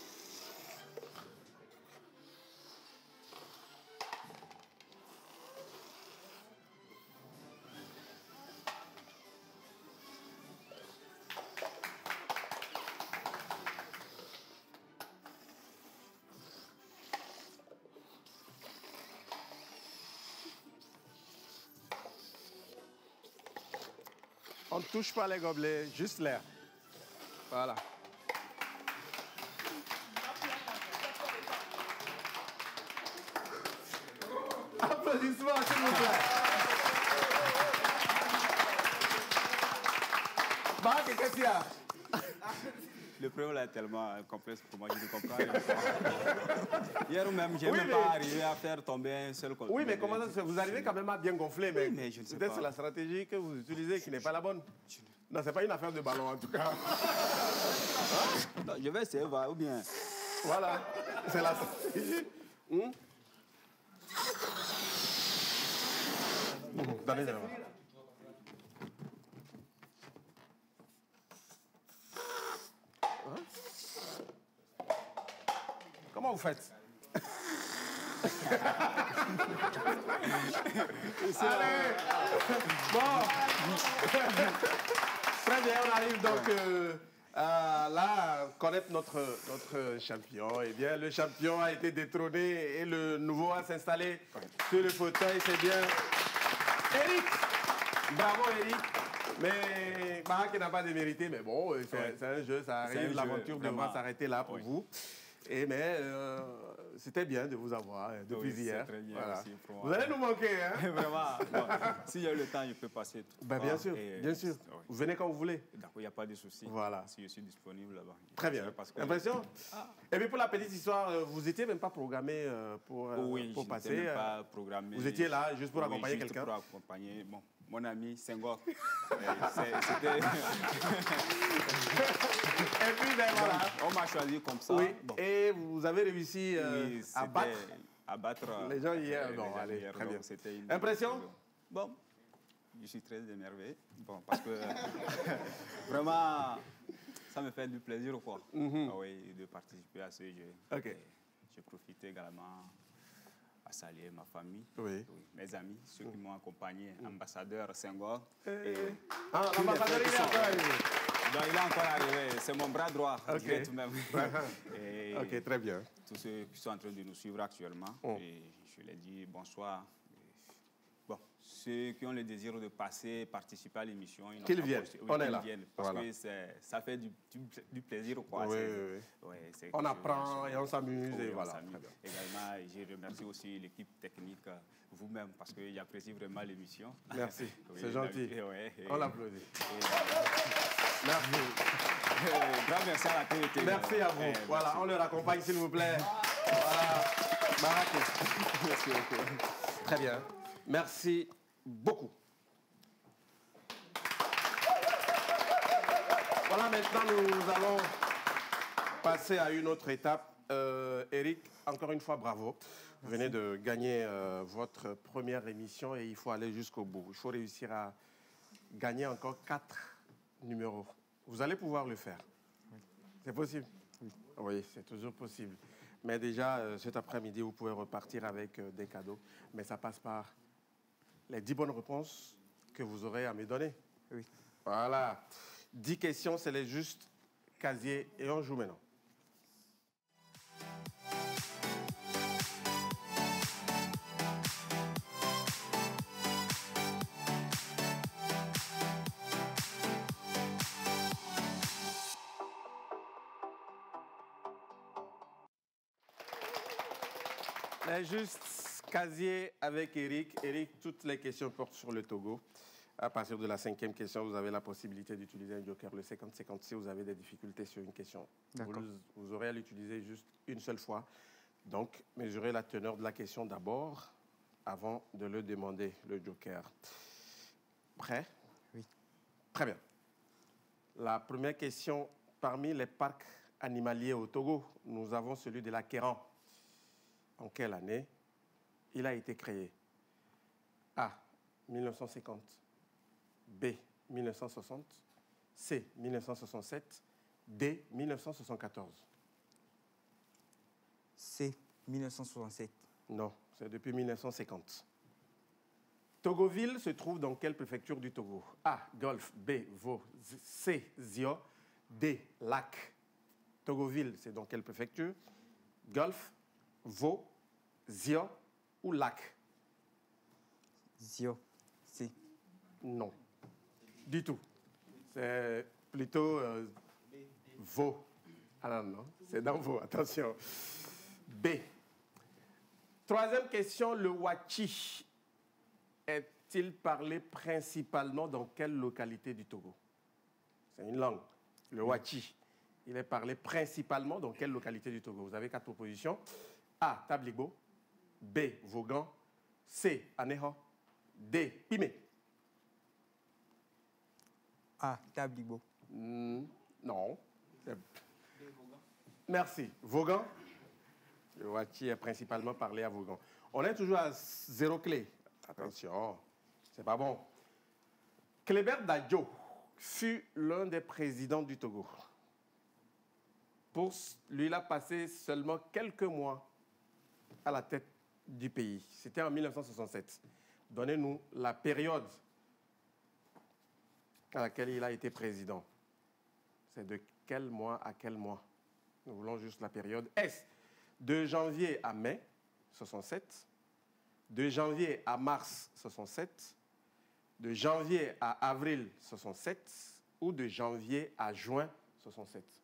On ne touche pas les gobelets, juste l'air. Voilà. Applaudissements, s'il vous plaît. Bah, qu'est-ce qu'il y a? Le problème là est tellement complexe pour moi, je ne comprends rien. Hier même, je n'ai Oui, même mais- pas arrivé à faire tomber un seul contre. Oui, mais comment ça se fait? Vous arrivez quand même à bien gonfler, mais, Oui, mais je ne sais peut-être pas. c'est la stratégie que vous utilisez qui n'est pas la bonne. Non, c'est pas une affaire de ballon en tout cas. Non, je vais essayer, va, ou bien. Voilà, c'est la stratégie. Hmm? Donnez, donnez. Hein? Comment vous faites? Allez. Bon. Très bien, on arrive donc euh, à là, connaître notre, notre champion. Eh bien, le champion a été détrôné et le nouveau va s'installer sur le fauteuil. C'est bien. Eric. Bravo, Eric. Mais Barak n'a pas démérité, mais bon, euh, c'est Ouais. c'est un jeu, ça C'est un arrive. jeu, L'aventure devra vraiment. s'arrêter là pour Oui. vous. Et mais euh, c'était bien de vous avoir euh, depuis Oui, c'est hier. très bien Voilà. aussi pour moi. Vous allez nous manquer, hein? Vraiment. Bon, s'il y a eu le temps, je peux passer tout. Ben, bien sûr, Et- bien sûr. Oui. Vous venez quand vous voulez. D'accord, il n'y a pas de souci. Voilà. Si je suis disponible là-bas. Très bien. Parce que- Impression? Ah. Et puis pour la petite histoire, euh, vous n'étiez même pas programmé euh, pour, euh, Oh oui, pour je passer. n'étais même euh, pas programmé. vous étiez là juste pour Oui, accompagner juste quelqu'un? pour accompagner bon, mon ami Senghor. Euh, c'est- C'était... Et puis, ben voilà. On m'a choisi comme ça. Oui, Bon. et vous avez réussi euh, Oui, à c'était- battre à battre. Les gens hier, les bon, gens allez, hier, très donc bien. c'était une- Impression? Bon, je suis très émerveillé. Bon, parce que vraiment, ça me fait du plaisir, quoi. Mhm. Ah oui, de participer à ce jeu. Ok. Et je profite également à saluer ma famille, Oui. mes amis, ceux qui m'ont accompagné, ambassadeur Senghor. Eh. et Ah, tous les l'ambassadeur, frères qui il est sont encore arrivés. arrivé. Donc, il est encore arrivé, c'est mon bras droit, Ok. je dirais tout de même. Uh-huh. Et Ok, très bien. tous ceux qui sont en train de nous suivre actuellement, Oh. et je leur dis bonsoir. Et bon, ceux qui ont le désir de passer, participer à l'émission, ils n'ont Qu'ils pas viennent. posté- oui, On est qu'ils là. viennent, parce Voilà. que c'est- ça fait du, du, du plaisir, quoi. Oui, C'est- oui, oui. ouais, c'est On quelque apprend chose- et on s'amuse Oui, et on voilà. s'amuse. Très bien. Également, je remercie aussi l'équipe technique, euh, vous-même, parce que j'apprécie vraiment l'émission. Merci, Oui, c'est gentil. et ouais, et- On l'applaudit. et- Merci. Grand merci à la T V T. Merci à vous. Eh, Voilà, merci. on le raccompagne, s'il vous plaît. Voilà. Baraké. Merci beaucoup. Très bien. Merci beaucoup. Voilà, maintenant, nous allons passer à une autre étape. Euh, Eric, encore une fois, bravo. Vous venez de gagner euh, votre première émission et il faut aller jusqu'au bout. Il faut réussir à gagner encore quatre numéros. Vous allez pouvoir le faire. C'est possible? Oui, c'est toujours possible. Mais déjà, euh, cet après-midi, vous pouvez repartir avec euh, des cadeaux. Mais ça passe par les dix bonnes réponses que vous aurez à me donner. Oui. Voilà. dix questions, c'est les justes casiers et on joue maintenant. Les justes casiers avec Eric. Eric, toutes les questions portent sur le Togo. À partir de la cinquième question, vous avez la possibilité d'utiliser un joker, le cinquante cinquante si vous avez des difficultés sur une question. Vous, D'accord. vous aurez à l'utiliser juste une seule fois. Donc, mesurez la teneur de la question d'abord avant de le demander, le joker. Prêt? Oui. Très bien. La première question, parmi les parcs animaliers au Togo, nous avons celui de la Kéran. En quelle année il a été créé? A. mille neuf cent cinquante. B. mille neuf cent soixante. C. mille neuf cent soixante-sept. D. mille neuf cent soixante-quatorze. C, mille neuf cent soixante-sept. Non, c'est depuis mille neuf cent cinquante. Togoville se trouve dans quelle préfecture du Togo? A. Golfe. B. Vaud. C. Zio. D. Lac. Togoville, c'est dans quelle préfecture? Golfe, Vaud, Zio ou Lac? Zio. C. Non, du tout. C'est plutôt euh, Vaud. Ah non, non, c'est dans Vaud, attention. B. Troisième question, le Wachi est-il parlé principalement dans quelle localité du Togo? C'est une langue, le Wachi. Il est parlé principalement dans quelle localité du Togo? Vous avez quatre propositions. A. Tabligo. B. Vaughan. C. Aného. D. Pimé. A, Tablibo. Hmm, non. C'est- Merci. Vaughan. Le Wachi est principalement parlé à Vaughan. On est toujours à zéro clé. Attention, c'est pas bon. Clébert Dadjo fut l'un des présidents du Togo. Pour lui, il a passé seulement quelques mois à la tête du pays. C'était en mille neuf cent soixante-sept. Donnez-nous la période à laquelle il a été président. C'est de quel mois à quel mois? Nous voulons juste la période. Est-ce de janvier à mai soixante-sept, de janvier à mars soixante-sept, de janvier à avril soixante-sept ou de janvier à juin soixante-sept?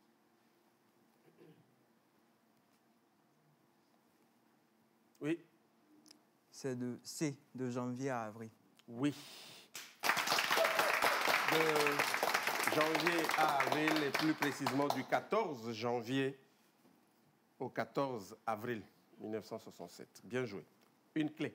Oui, C'est de C, de janvier à avril. oui. De janvier à avril, et plus précisément du quatorze janvier au quatorze avril mille neuf cent soixante-sept. Bien joué. Une clé.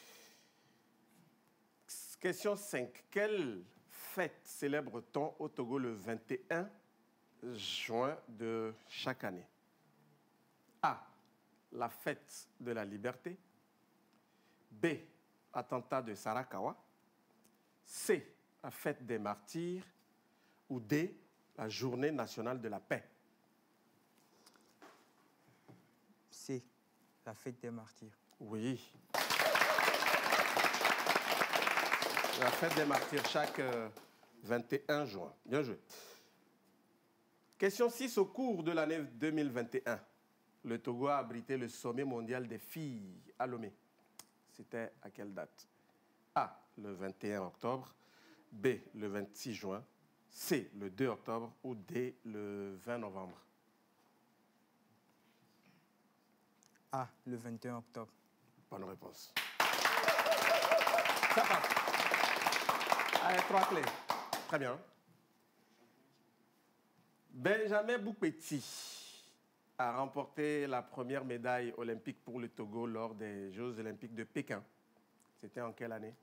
Question cinq. Quelle fête célèbre-t-on au Togo le vingt et un juin de chaque année? A. la fête de la liberté. B, attentat de Sarakawa. C, la fête des martyrs. Ou D, la journée nationale de la paix. C, la fête des martyrs. Oui. La fête des martyrs chaque euh, vingt et un juin. Bien joué. Question six. Au cours de l'année deux mille vingt et un, le Togo a abrité le sommet mondial des filles à Lomé. C'était à quelle date? A, le vingt et un octobre. B, le vingt-six juin. C, le deux octobre. Ou D, le vingt novembre. A, le vingt et un octobre. Bonne réponse. Ça passe. Allez, trois clés. Très bien. Benjamin Boupeti a remporté la première médaille olympique pour le Togo lors des Jeux olympiques de Pékin. C'était en quelle année?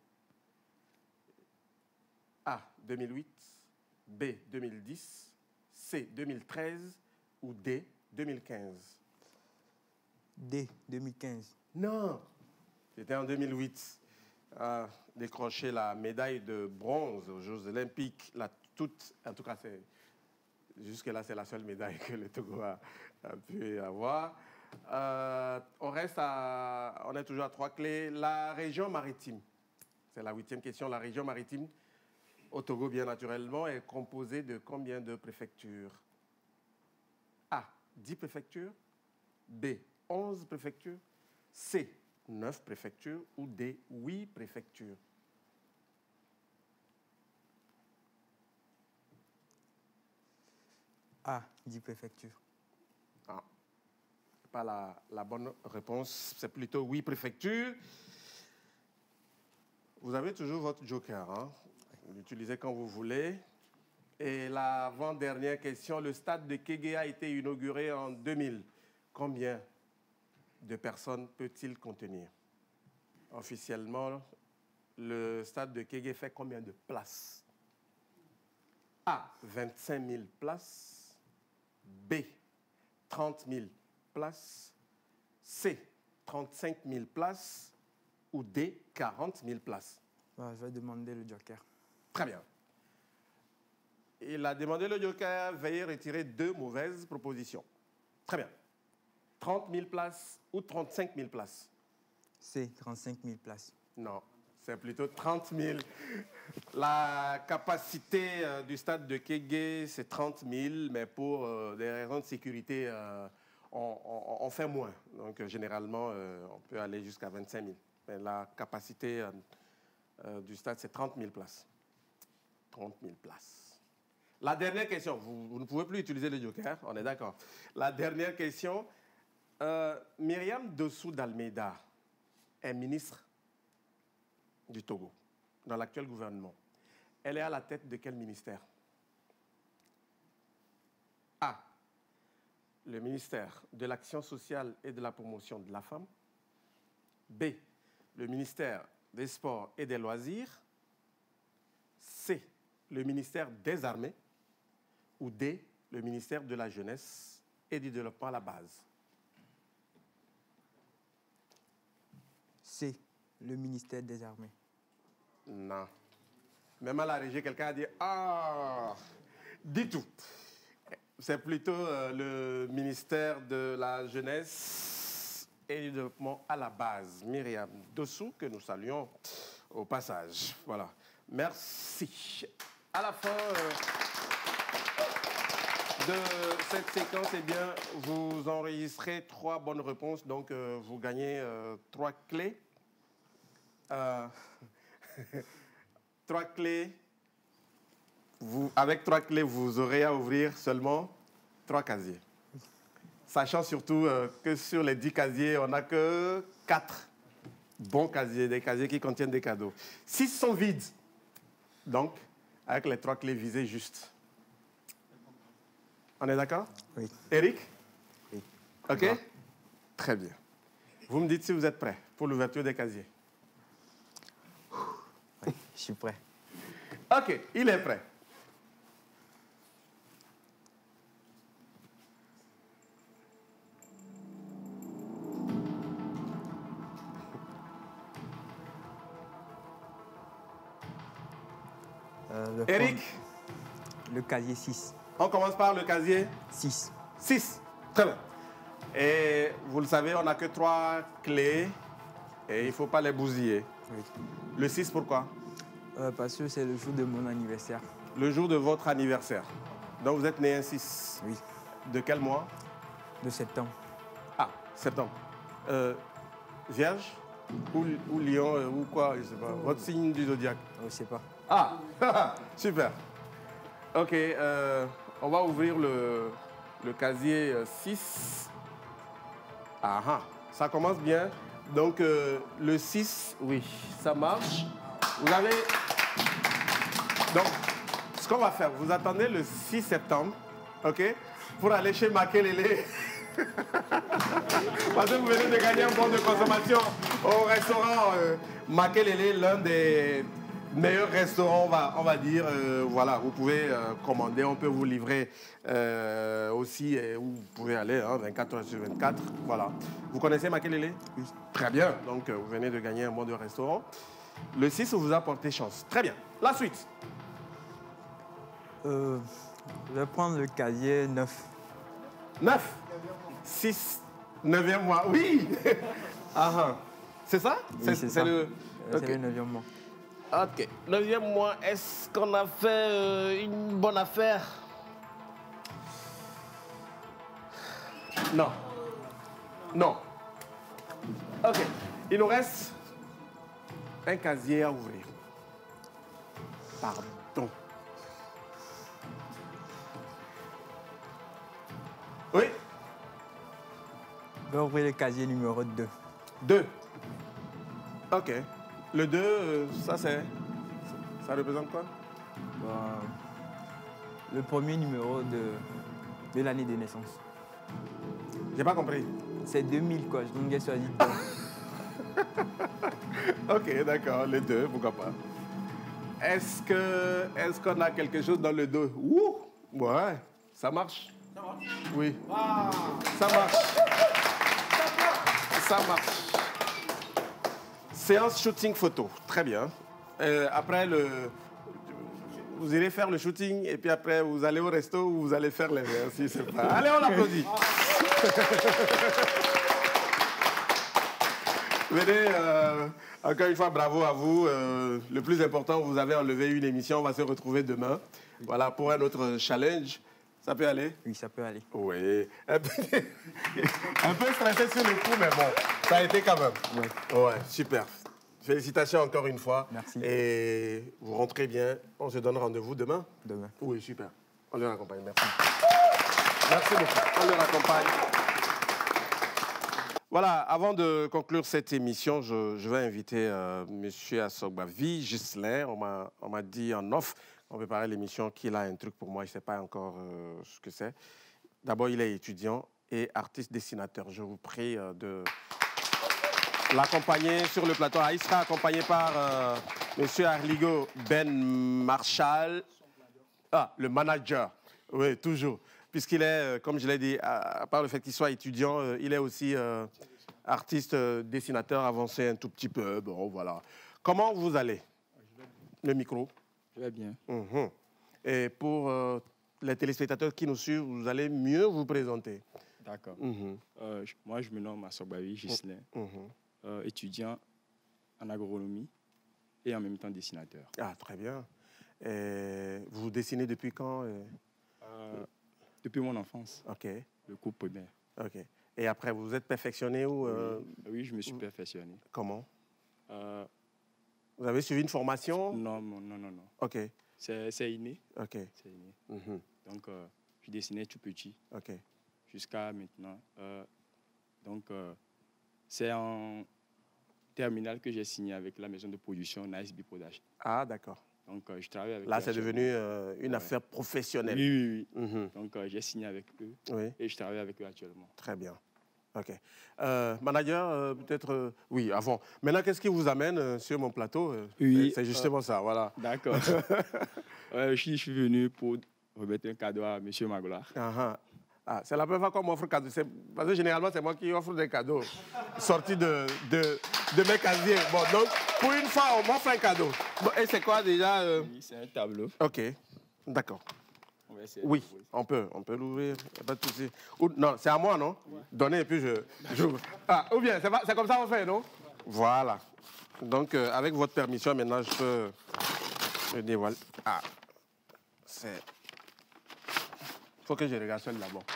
A, deux mille huit, B, deux mille dix, C, deux mille treize ou D, deux mille quinze. D, deux mille quinze. Non, c'était en deux mille huit. A décroché la médaille de bronze aux Jeux olympiques. La toute, en tout cas, c'est, jusque-là, c'est la seule médaille que le Togo a, a pu avoir. Euh, on, reste à, on est toujours à trois clés. La région maritime, c'est la huitième question. La région maritime au Togo, bien naturellement, est composée de combien de préfectures? A, dix préfectures. B, onze préfectures. C, neuf préfectures. Ou D, huit préfectures. A, dix préfectures. Ah, pas la, la bonne réponse. C'est plutôt huit préfectures. Vous avez toujours votre joker, hein? Vous l'utilisez quand vous voulez. Et l'avant-dernière question, le stade de Kégué a été inauguré en deux mille. Combien de personnes peut-il contenir? Officiellement, le stade de Kégué fait combien de places? A, vingt-cinq mille places. B, trente mille places. C, trente-cinq mille places. Ou D, quarante mille places. Ah, je vais demander le joker. Très bien. Il a demandé le joker, veuillez retirer deux mauvaises propositions. Très bien. trente mille places ou trente-cinq mille places? C, trente-cinq mille places. Non, c'est plutôt trente mille. La capacité euh, du stade de Kégué, c'est trente mille, mais pour euh, des raisons de sécurité, euh, on, on, on fait moins. Donc, euh, généralement, euh, on peut aller jusqu'à vingt-cinq mille. Mais la capacité euh, euh, du stade, c'est trente mille places. trente mille places. La dernière question, vous, vous ne pouvez plus utiliser le joker, on est d'accord. La dernière question, euh, Myriam Dossou d'Almeida est ministre du Togo, dans l'actuel gouvernement. Elle est à la tête de quel ministère? A, le ministère de l'Action sociale et de la promotion de la femme. B, le ministère des Sports et des Loisirs. C, le ministère des Armées. Ou D, le ministère de la Jeunesse et du Développement à la base. C, le ministère des Armées. Non. Même à la régie, quelqu'un a dit « Ah !» Dis tout. C'est plutôt euh, le ministère de la Jeunesse et du Développement à la base. Myriam Dossou, que nous saluons au passage. Voilà. Merci. À la fin euh, de cette séquence, eh bien, vous enregistrez trois bonnes réponses. Donc, euh, vous gagnez euh, trois clés. Euh, trois clés. Vous, avec trois clés, vous aurez à ouvrir seulement trois casiers. Sachant surtout euh, que sur les dix casiers, on n'a que quatre bons casiers, des casiers qui contiennent des cadeaux. Six sont vides. Donc, avec les trois clés visées juste. On est d'accord? Oui. Eric? Oui. OK? Ouais. Très bien. Vous me dites si vous êtes prêts pour l'ouverture des casiers. Oui, je suis prêt. OK, il est prêt. Euh, le Eric, Le casier six. on commence par le casier six. six. Très bien. Et vous le savez, on n'a que trois clés et il ne faut pas les bousiller. Oui. Le six, pourquoi? Euh, parce que c'est le jour de mon anniversaire. Le jour de votre anniversaire. Donc vous êtes né un six. Oui. De quel mois? De septembre. Ah, septembre. Euh, vierge ou, ou lion euh, ou quoi, je sais pas. Votre signe du zodiaque. Je ne sais pas. Ah, super. Ok, euh, on va ouvrir le, le casier euh, six. Ah, ah, ça commence bien. Donc, euh, le six, oui, ça marche. Vous avez... Donc, ce qu'on va faire, vous attendez le six septembre, ok, pour aller chez Makelele. Parce que vous venez de gagner un bon de consommation au restaurant euh, Makelele, l'un des meilleurs restaurants, on va, on va dire. Euh, voilà, vous pouvez euh, commander, on peut vous livrer euh, aussi, et où vous pouvez aller, hein, vingt-quatre heures sur vingt-quatre. Voilà. Vous connaissez Makelele? Oui. Très bien. Donc, euh, vous venez de gagner un bon de restaurant. Le six vous a porté chance. Très bien. La suite. Euh, je vais prendre le casier neuf. neuf. six. neuvième mois. Oui. Ah, ah. C'est ça? Oui, c'est ça. le... Euh, Ok. C'est le neuvième mois. Ok. Neuvième mois, est-ce qu'on a fait euh, une bonne affaire? Non. Non. Ok. Il nous reste un casier à ouvrir. Pardon. Oui. Je vais ouvrir le casier numéro deux. Deux. Ok. Le deux, euh, ça c'est... Ça représente quoi? Bon, le premier numéro de, de l'année de naissance. J'ai pas compris. C'est deux mille, quoi. Donc, j'ai choisi deux. Ok, d'accord, les deux, pourquoi pas. Est-ce que est-ce qu'on a quelque chose dans le dos? Ouh, ouais, ça marche. Ça marche? Oui. Wow. Ça marche. Ça marche. Séance shooting photo, très bien. Euh, après le, vous irez faire le shooting et puis après vous allez au resto ou vous allez faire les verres, si c'est pas. Allez, on l'applaudit. Venez, euh, encore une fois, bravo à vous. Euh, le plus important, vous avez enlevé une émission. On va se retrouver demain. Voilà, pour un autre challenge. Ça peut aller? Oui, ça peut aller. Oui. Un peu, un peu stressé sur le coup, mais bon, ça a été quand même. Oui. Ouais, super. Félicitations encore une fois. Merci. Et vous rentrez bien. On se donne rendez-vous demain? Demain. Oui, super. On le raccompagne. Merci. Merci beaucoup. On le raccompagne. Voilà, avant de conclure cette émission, je, je vais inviter euh, M. Assogbavi Ghislain. On m'a dit en off, on préparait l'émission, qu'il a un truc pour moi. Je ne sais pas encore euh, ce que c'est. D'abord, il est étudiant et artiste-dessinateur. Je vous prie euh, de l'accompagner sur le plateau. Ah, il sera accompagné par euh, M. Arligo Ben Marshall, ah, le manager. Oui, toujours. Puisqu'il est, comme je l'ai dit, à part le fait qu'il soit étudiant, il est aussi euh, artiste, euh, dessinateur avancé un tout petit peu. Bon, voilà. Comment vous allez? Le micro. Je vais bien. Mmh. Et pour euh, les téléspectateurs qui nous suivent, vous allez mieux vous présenter. D'accord. Mmh. Euh, je, moi, je me nomme Assogbavi Ghislain, mmh. euh, étudiant en agronomie et en même temps dessinateur. Ah, très bien. Et vous dessinez depuis quand? euh... Euh, Depuis mon enfance. OK. Le cours primaire. OK. Et après, vous vous êtes perfectionné ou... Euh... Oui. oui, je me suis perfectionné. Comment? euh... Vous avez suivi une formation? Non, non, non, non. OK. C'est inné. OK. C'est inné. Mm-hmm. Donc, euh, je dessinais tout petit. OK. Jusqu'à maintenant. Euh, donc, euh, c'est en terminale que j'ai signé avec la maison de production Nice Bipodage. Ah, d'accord. Donc, euh, je travaille avec Là, eux. c'est devenu euh, une ouais. affaire professionnelle. Oui, oui, oui. Mm-hmm. Donc, euh, j'ai signé avec eux oui. et je travaille avec eux actuellement. Très bien. OK. Euh, manager, euh, peut-être... Euh, oui, avant. Maintenant, qu'est-ce qui vous amène euh, sur mon plateau euh, Oui. C'est justement euh, ça, voilà. D'accord. ouais, je, suis, je suis venu pour remettre un cadeau à M. Magloire. Uh-huh. Ah, c'est la première fois qu'on m'offre cadeau. Parce que généralement, c'est moi qui offre des cadeaux sortis de, de, de mes casiers. Bon, donc, pour une fois, on m'offre un cadeau. Bon, et c'est quoi déjà euh... Oui, c'est un tableau. OK, d'accord. Oui, on peut, on peut l'ouvrir, pas de souci. Ou, non, c'est à moi, non? Ouais. Donnez et puis je j'ouvre. Ah, ou bien, c'est comme ça qu'on fait, non? Ouais. Voilà. Donc, euh, avec votre permission, maintenant, je peux je dévoiler. Ah, c'est... Il faut que je regarde seul d'abord.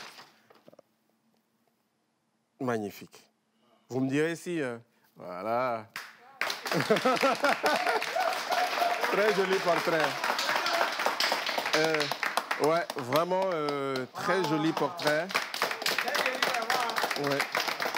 Magnifique. Vous me direz si... Euh... Voilà. Très joli portrait. Euh... Ouais, vraiment euh, très joli portrait. Ouais.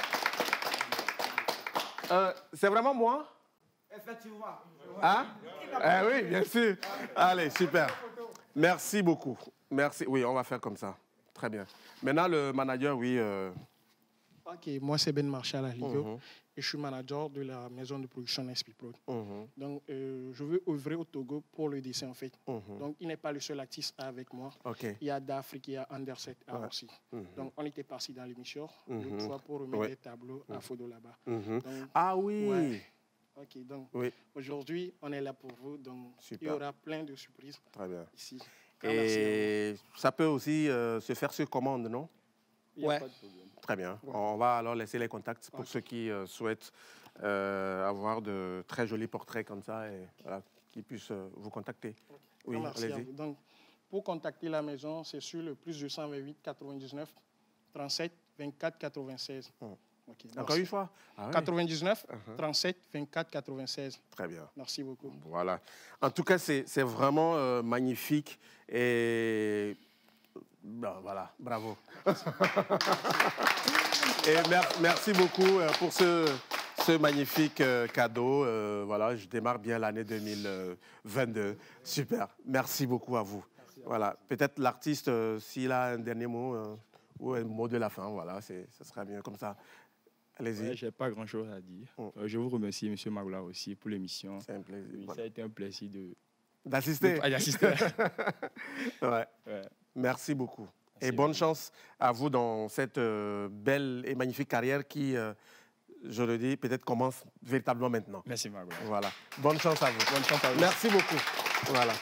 Euh, c'est vraiment moi? Effectivement. Hein? Eh oui, bien sûr. Allez, super. Merci beaucoup. Merci. Oui, on va faire comme ça. Très bien. Maintenant, le manager, oui. Euh... Ok, moi, c'est Ben Marshall à Ligo. Uh-huh. Et je suis manager de la maison de production Inspiprod. Uh-huh. Donc, euh, je veux œuvrer au Togo pour le dessin, en fait. Uh-huh. Donc, il n'est pas le seul artiste avec moi. Okay. Il y a d'Afrique, il y a Anderset ouais. aussi. Uh-huh. Donc, on était parti dans l'émission uh-huh. l'autre fois pour remettre ouais. des tableaux uh-huh. à Fodo là-bas. Uh-huh. Ah oui ouais. Ok, donc oui. aujourd'hui, on est là pour vous. Donc, super. Il y aura plein de surprises. Très bien. Ici. Et ça peut aussi euh, se faire sur commande, non? Il ouais. Très bien. Ouais. On va alors laisser les contacts pour okay. ceux qui euh, souhaitent euh, avoir de très jolis portraits comme ça et voilà, qui puissent euh, vous contacter. Okay. Oui, allez-y. Donc, pour contacter la maison, c'est sur le plus deux cent vingt-huit quatre-vingt-dix-neuf trente-sept vingt-quatre quatre-vingt-seize. Hum. Okay, encore une fois ah, oui. quatre-vingt-dix-neuf uh-huh. trente-sept vingt-quatre quatre-vingt-seize. Très bien. Merci beaucoup. Voilà. En tout cas, c'est vraiment euh, magnifique et ben, voilà, bravo. Et mer merci beaucoup euh, pour ce, ce magnifique euh, cadeau. Euh, voilà, je démarre bien l'année deux mille vingt-deux. Super. Merci beaucoup à vous. Merci voilà. Peut-être l'artiste, euh, s'il a un dernier mot euh, ou un mot de la fin, voilà, ce serait bien comme ça. Allez-y. Ouais, je n'ai pas grand-chose à dire. Mm. Euh, je vous remercie, M. Magoula, aussi, pour l'émission. C'est un plaisir. Oui, voilà. Ça a été un plaisir de... D'assister. D'assister. Ouais. Ouais. Merci beaucoup. Merci et bonne beaucoup. Chance à vous dans cette euh, belle et magnifique carrière qui, euh, je le dis, peut-être commence véritablement maintenant. Merci, Magoula. Voilà. Bonne chance à vous. Bonne chance à vous. Merci beaucoup. Voilà.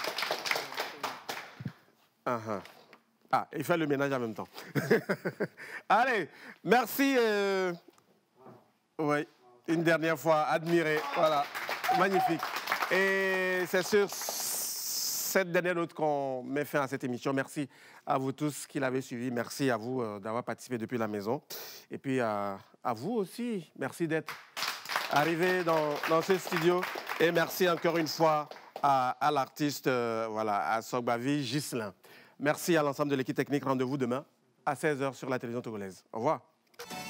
Uh-huh. Ah, il fait le ménage en même temps. Allez, merci. Euh... Oui, une dernière fois, admiré. Voilà, magnifique. Et c'est sur cette dernière note qu'on met fin à cette émission. Merci à vous tous qui l'avez suivi. Merci à vous euh, d'avoir participé depuis la maison. Et puis à, à vous aussi, merci d'être arrivé dans, dans ce studio. Et merci encore une fois à, à l'artiste, euh, voilà, à Sogbavi Ghislain. Merci à l'ensemble de l'équipe technique. Rendez-vous demain à seize heures sur la télévision togolaise. Au revoir.